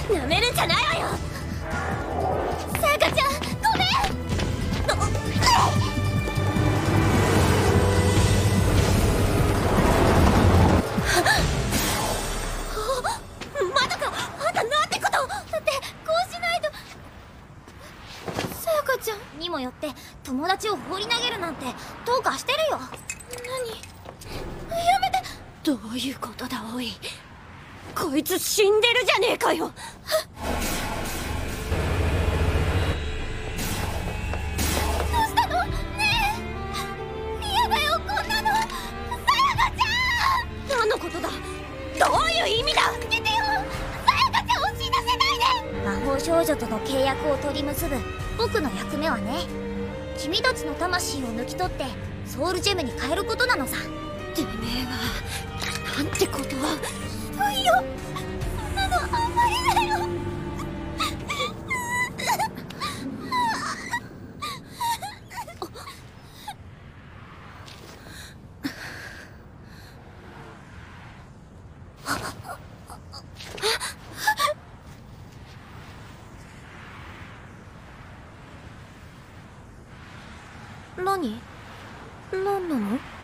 なめるんじゃないわよ。さやかちゃん、ごめん。まだか。あんたなんてこと。だってこうしないと。さやかちゃんにもよって友達を放り投げるなんてどうかしてるよ。何、やめて。どういうことだおい。こいつ死んでるじゃねえかよ。どうしたのねえ。嫌だよこんなの。さやかちゃん。何のことだ。どういう意味だ。助けてよ。さやかちゃんを死なせないで。魔法少女との契約を取り結ぶ僕の役目はね、君たちの魂を抜き取ってソウルジェムに変えることなのさ。てめえはなんてことは。ひどいよ。そんなのあんまりだよ。何なの。